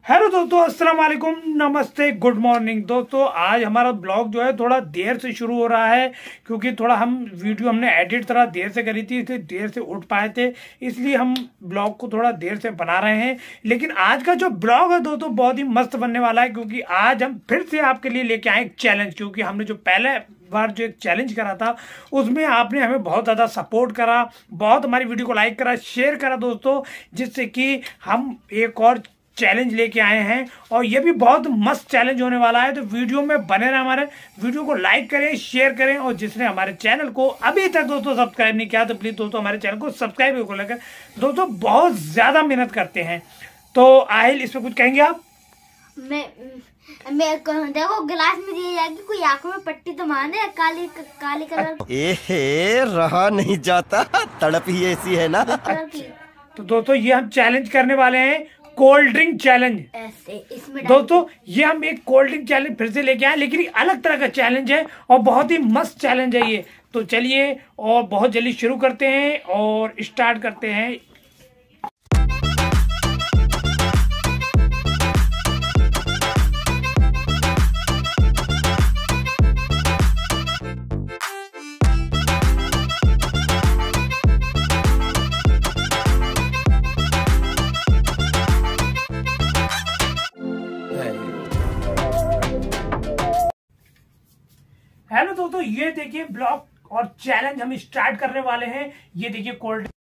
Hello दोस्तों, अस्सलाम वालेकुम, नमस्ते, गुड मॉर्निंग। दोस्तों आज हमारा ब्लॉग जो है थोड़ा देर से शुरू हो रहा है क्योंकि थोड़ा हमने एडिट थोड़ा देर से करी थी, इसलिए देर से उठ पाए थे, इसलिए हम ब्लॉग को थोड़ा देर से बना रहे हैं। लेकिन आज का जो ब्लॉग है दोस्तों बहुत ही मस्त बनने वाला है क्योंकि आज हम फिर से आपके लिए लेके आए एक चैलेंज। क्योंकि हमने जो पहले बार जो एक चैलेंज करा था उसमें आपने हमें बहुत ज़्यादा सपोर्ट करा, बहुत हमारी वीडियो को लाइक करा, शेयर करा दोस्तों, जिससे कि हम एक और चैलेंज लेके आए हैं और ये भी बहुत मस्त चैलेंज होने वाला है। तो वीडियो में बने रहे, हमारे वीडियो को लाइक करें, शेयर करें, और जिसने हमारे चैनल को अभी तक दोस्तों सब्सक्राइब नहीं किया तो प्लीज दोस्तों हमारे चैनल को सब्सक्राइब को लेकर दोस्तों बहुत ज्यादा मेहनत करते हैं। तो आहिल इसमें कुछ कहेंगे आप? मैं देखो गिलास में दी जाएगी, कोई आंखों में पट्टी तो माने काली काली कलर ए रहा नहीं जाता, तड़प ही ऐसी है ना। तो दोस्तों ये हम चैलेंज करने वाले हैं, कोल्ड ड्रिंक चैलेंज। इसमें दोस्तों ये हम एक कोल्ड ड्रिंक चैलेंज फिर से लेके आए, लेकिन अलग तरह का चैलेंज है और बहुत ही मस्त चैलेंज है ये। तो चलिए और बहुत जल्दी शुरू करते हैं और स्टार्ट करते हैं। हेलो दोस्तों, ये देखिए ब्लॉग और चैलेंज हम स्टार्ट करने वाले हैं। ये देखिए कोल्ड ड्रिंक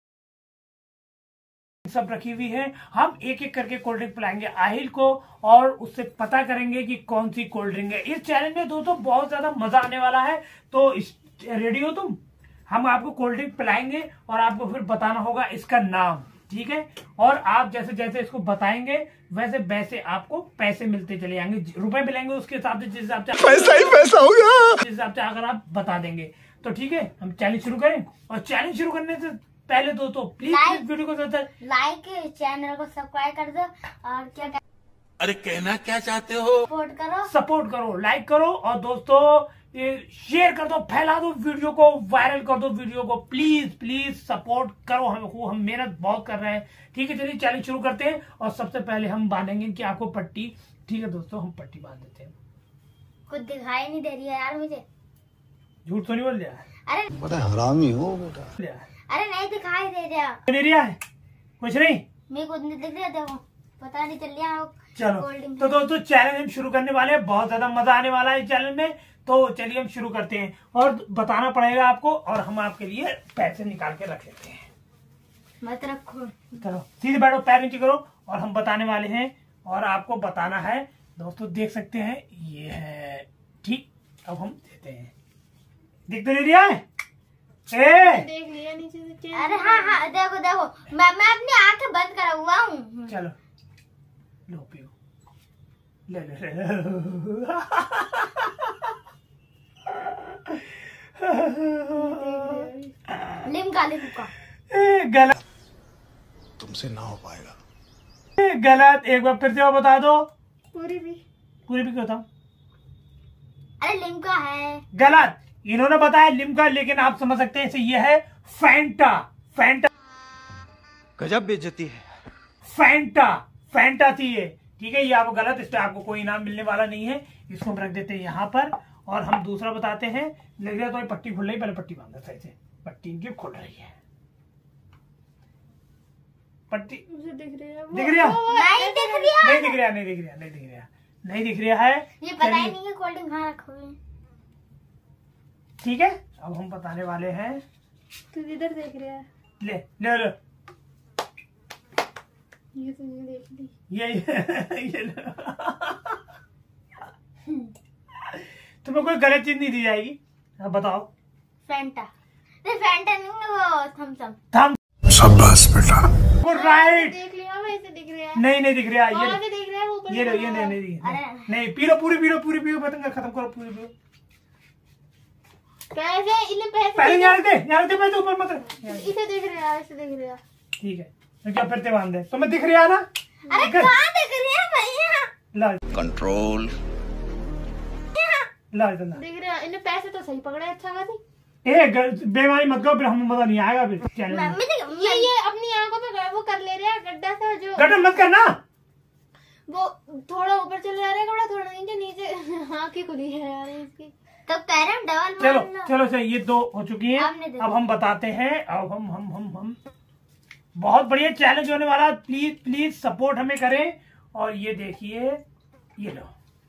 सब रखी हुई है, हम एक एक करके कोल्ड ड्रिंक पिलाएंगे आहिल को और उससे पता करेंगे कि कौन सी कोल्ड ड्रिंक है। इस चैलेंज में दोस्तों बहुत ज्यादा मजा आने वाला है। तो रेडी हो तुम? हम आपको कोल्ड ड्रिंक पिलाएंगे और आपको फिर बताना होगा इसका नाम, ठीक है? और आप जैसे जैसे इसको बताएंगे वैसे वैसे आपको पैसे मिलते चले जाएंगे, रुपए मिलेंगे उसके हिसाब से, जिस हिसाब से पैसा ही पैसा होगा, जिस हिसाब से अगर आप बता देंगे तो ठीक है। हम चैलेंज शुरू करें, और चैलेंज शुरू करने से पहले दोस्तों प्लीज वीडियो को लाइक, चैनल को सब्सक्राइब कर दो और क्या अरे कहना क्या चाहते हो, सपोर्ट करो, लाइक करो और दोस्तों शेयर कर दो, फैला दो वीडियो को, वायरल कर दो वीडियो को, प्लीज प्लीज सपोर्ट करो हमको, हम मेहनत बहुत कर रहे हैं, ठीक है? चलिए चैलेंज शुरू करते हैं और सबसे पहले हम बांधेंगे इनकी आंखों पट्टी, ठीक है दोस्तों? हम पट्टी बांध देते हैं। कुछ दिखाई नहीं दे रही है यार मुझे, झूठ तो नहीं बोल दिया? अरे बड़ा हरामी हो बेटा। अरे नहीं दिखाई दे रहा, नहीं रिया है कुछ नहीं, मेरे को नहीं दिख रहा, देखो पता नहीं चल रहा। चलो तो दोस्तों चैलेंज हम शुरू करने वाले हैं, बहुत ज्यादा मजा आने वाला है इस चैलेंज में। तो चलिए हम शुरू करते हैं और बताना पड़ेगा आपको, और हम आपके लिए पैसे निकाल के रख लेते हैं। मत रखो, चलो सीधे बैठो, पैर नीचे करो, और हम बताने वाले हैं और आपको बताना है। दोस्तों देख सकते हैं ये है, ठीक? अब हम देते हैं, दिख तो नहीं रहा है? देख लिया नीचे से। अरे हाँ देखो देखो, मैं अपनी आंखें बंद करा हुआ हूँ। चलो लो पियो, ले ले लिमका गलत, तुमसे ना हो पाएगा। गलत, एक बार फिर से बता दो। पूरी भी क्यों था? अरे लिमका है। गलत, इन्होंने बताया लिमका, लेकिन आप समझ सकते हैं इसे, ये है फैंटा। फैंटा गजब बेइज्जती है। फैंटा थी ये, ठीक है? ये आपको गलत, इससे आपको कोई इनाम मिलने वाला नहीं है। इसको हम रख देते हैं यहाँ पर और हम दूसरा बताते हैं। लग रहा है तो पट्टी खुल रही, पहले पट्टी बांधा सही से, पट्टी इनकी खुल रही है। पट्टी दिख रहा नहीं दिख रहा है। ये पता ही नहीं है कोल्ड ड्रिंक कहाँ रखा हुआ है, ठीक है? अब हम बताने वाले हैं। तू इधर देख रहा है, ले ले लो, ये तो नहीं देख ली, ये लो। तुम्हें कोई गलत चीज नहीं दी जाएगी। अब बताओ। फैंटा नहीं, वो थम। शाबाश बेटा। राइट, देख लिया, वैसे दिख रहा है। नहीं दिख रहा, से दिख रहा है, ऊपर ये लो, ये नहीं पी लो, पूरी पी लो, पतंग खत्म करो, पूरी पी लो। पहले यहाँ दे मैं तो ऊपर मत, इसे देख रहा है, ऐसे देख रहा है, ठीक है? तो क्या फिर बांध दे, तुम्हें दिख रहा है ना? अरे कहाँ दिख रहा है भैया? कंट्रोल दिख रहा है, इन्हें पैसे तो सही पकड़े, अच्छा खासी। बेमानी मत करो, फिर हमें मजा नहीं आएगा फिर चैनल में। ये अपनी आंखों पे वो कर ले रहे हैं गड्ढा सा, जो गड्ढा मत करना, वो थोड़ा ऊपर चले जा रहा है कपड़ा, थोड़ा नीचे नीचे आंखें खुली है यार इसकी। तो कह रहे हैं डबल। चलो चलो ये 2 हो चुकी हैं। अब हम बताते हैं। अब हम बहुत बढ़िया चैलेंज होने वाला। प्लीज प्लीज सपोर्ट हमें करें। और ये देखिए, ये लो,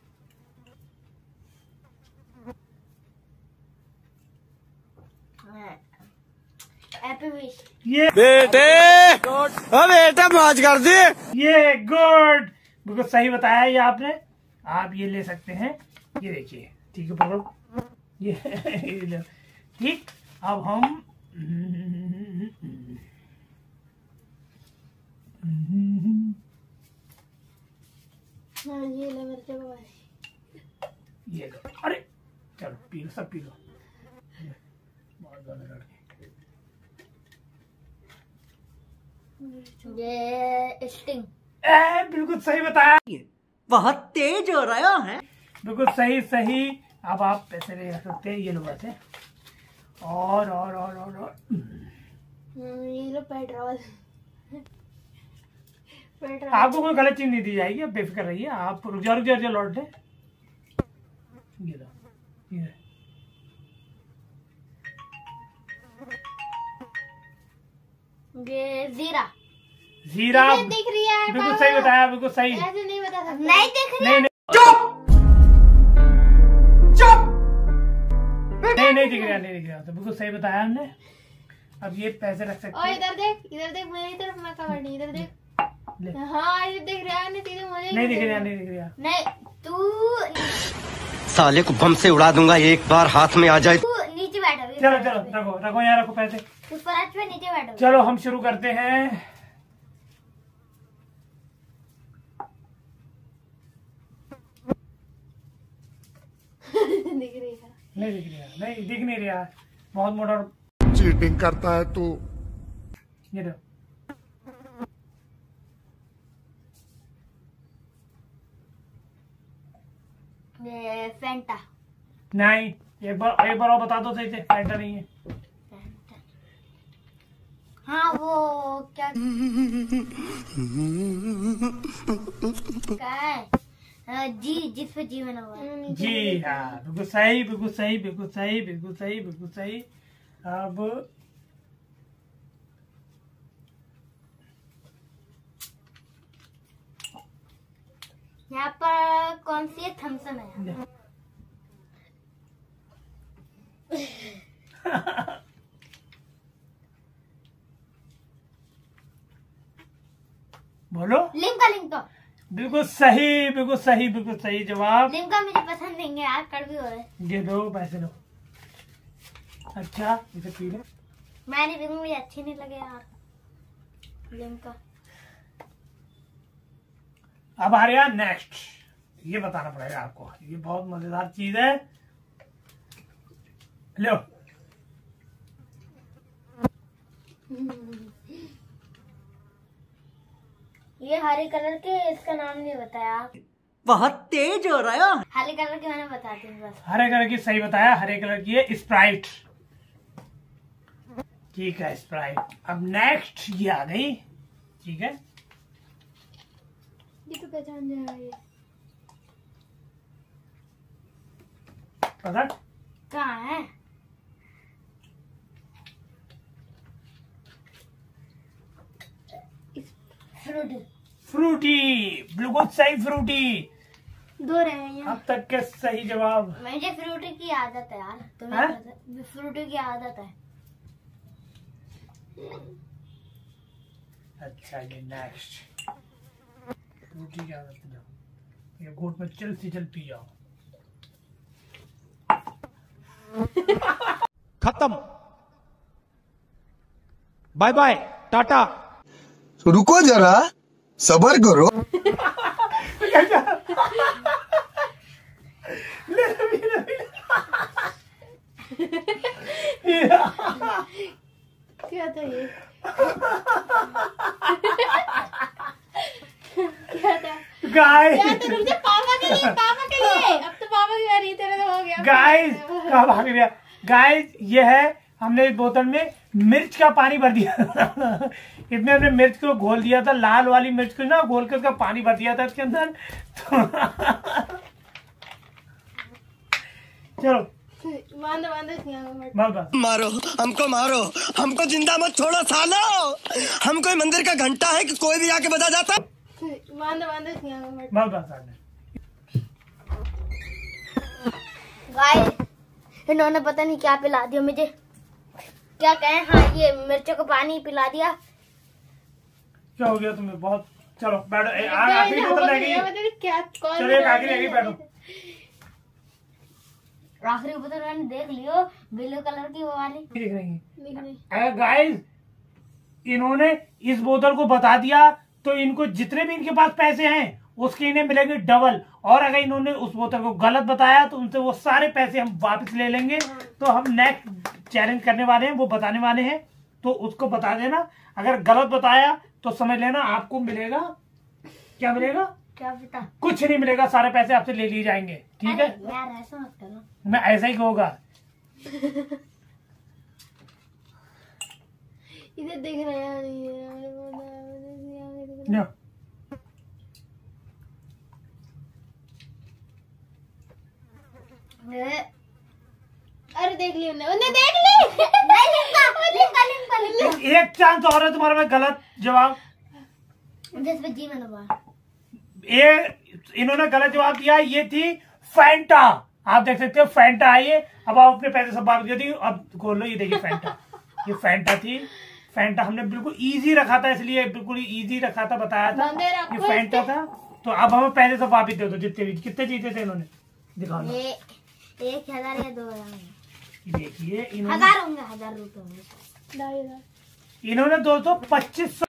ये बेटा मौज कर दी। ये गुड, बिल्कुल सही बताया ये आपने। आप ये ले सकते हैं, ये देखिए। ठीक है, पकड़ो ये ठीक। अब हम ये ले मेरे को, ये लो। अरे चलो पी लो, सब पी लो। बहुत ज्यादा लड़के। ये स्टिंग। बिल्कुल सही बताया। बहुत तेज हो रहा है। बिल्कुल सही सही। अब आप पैसे ले सकते हैं, ये लो पैसे। और ये लो पेट्रोल। आपको कोई गलत चीज नहीं दी जाएगी, आप बेफिक्र रहिए। आप रुक जाओ लौट दे। ये लो, ये जीरा दिख रही है। बिल्कुल सही बताया, बिल्कुल सही। ऐसे नहीं बता सकते। नहीं दिख रही। नहीं नहीं दिख रहा, तो बिल्कुल सही बताया हमने। अब ये पैसे रख सकते हैं। इधर देख मेरी तरफ, मैं कवर नहीं, इधर देख। हाँ ये दिख रहा है, नहीं सीधे मुझे नहीं दिख रहा। नहीं तू साले को बम से उड़ा दूंगा एक बार हाथ में आ जाए। तू नीचे बैठो। चलो रखो यहाँ, रखो पैसे। उस फराज पे नीचे बैठो। चलो हम शुरू करते हैं। दिख रही है? नहीं दिख नहीं रहा। बहुत मोटा चीटिंग करता है तू। ये लो। ये फैंटा। नहीं, एक बार और बता दो सही से। फैंटा नहीं है। हाँ वो क्या है? जी, जिस पे जी बना हुआ है। जी हाँ, बिल्कुल सही। अब यहाँ पर कौन सी थम्सन है? बोलो। लिम्का। बिल्कुल सही जवाब। लिम्का मुझे पसंद नहीं है यार, कड़वी हो रहा है। ये दो पैसे लो। अच्छा इसे पी लो। मैं नहीं पीऊंगी, मुझे अच्छी नहीं लगे यार लिम्का। अब आ रहा नेक्स्ट। ये बताना पड़ेगा आपको, ये बहुत मजेदार चीज है। लो। ये हरे कलर के, इसका नाम नहीं बताया। बहुत तेज हो रहा है। हरे कलर की मैंने बता दी बस। हरे कलर की सही बताया। हरे कलर की है स्प्राइट। ठीक है, स्प्राइट। अब नेक्स्ट ये आ गई। ठीक है, ये तो पहचान जाएगा ये। पता कहाँ है? फ्रूटी। बिल्कुल सही, फ्रूटी। दो रहे हैं यहाँ। अब तक के सही जवाब। मुझे फ्रूटी की आदत है यार, तुम्हें फ्रूटी की आदत है। अच्छा ये नेक्स्ट। फ्रूटी की आदत है, ये घोट में चल पी जाओ। खत्म। Bye bye, tata. रुको जरा, सबर करो। क्या था ये? क्या था? गाइस, पापा के लिए। अब तो पापा की बारी, तेरा तो हो गया। गाइस कहाँ भाग गया? गाइस ये है, हमने इस बोतल में मिर्च का पानी भर दिया। इसमें हमने मिर्च को घोल दिया था, लाल वाली मिर्च को ना घोल कर उसका पानी भर दिया था इसके अंदर। तो चलो बस मारो हमको जिंदा मत छोड़ो सालो। हम कोई मंदिर का घंटा है कि कोई भी आके बजा जाता। गाइस इन्होंने पता नहीं क्या पिला दिया मुझे, क्या कहें। हाँ ये मिर्चों को पानी पिला दिया। क्या हो गया तुम्हें बहुत? चलो बैठो, आखिरी बोतल रह गई। चलो एक आखिरी रह गई, बैठो। आखिरी बोतल मैंने देख लियो, ब्लू कलर की वो वाली दिख रही है। गाइस इन्होंने इस बोतल को बता दिया तो इनको जितने भी इनके पास पैसे हैं उसके इन्हें मिलेंगे डबल, और अगर इन्होंने उस बोतल को गलत बताया तो उनसे वो सारे पैसे हम वापस ले लेंगे। तो हम नेक्स्ट चैलेंज करने वाले हैं, वो बताने वाले हैं, तो उसको बता देना। अगर गलत बताया तो समझ लेना आपको मिलेगा, क्या मिलेगा? क्या पता, कुछ नहीं मिलेगा, सारे पैसे आपसे ले लिए जाएंगे, ठीक है? यार ऐसा मत करो, मैं ऐसा ही होगा। इधर देख रहा है। अरे देख ली उन्हें देख ली। एक चांस और है तुम्हारा में गलत जवाब। ये इन्होंने गलत जवाब दिया, ये थी फैंटा। आप देख सकते हो फैंटा है ये। अब आप अपने पैसे सब वापस कर दी। अब खोल लो, ये देखिए फैंटा, ये फैंटा थी। फैंटा हमने बिल्कुल इजी रखा था, इसलिए बिल्कुल इजी रखा था, बताया था ये फैंटा था। तो अब हमें पैसे सब वापस दे दो, जितने भी, कितने जीते थे इन्होंने दिखाओ। 1000 या 2000। देखिए 1000 होंगे, 1000 रुपए। इन्होंने 2500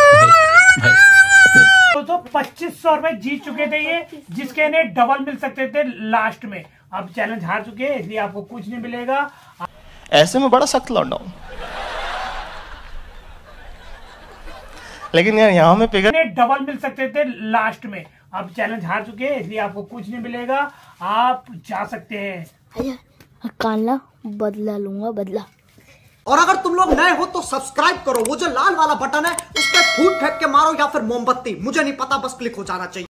रुपए जीत चुके थे ये, जिसके इन्हें डबल मिल सकते थे लास्ट में। अब चैलेंज हार चुके हैं, इसलिए आपको कुछ नहीं मिलेगा। ऐसे में बड़ा सख्त लौंडा हूं, लेकिन यार यहाँ में पिघल डबल मिल सकते थे लास्ट में। अब चैलेंज हार चुके हैं, इसलिए आपको कुछ नहीं मिलेगा, आप जा सकते हैं। काला बदला लूंगा, बदला। और अगर तुम लोग नए हो तो सब्सक्राइब करो, वो जो लाल वाला बटन है उस पर फूट फेंक के मारो या फिर मोमबत्ती, मुझे नहीं पता, बस क्लिक हो जाना चाहिए।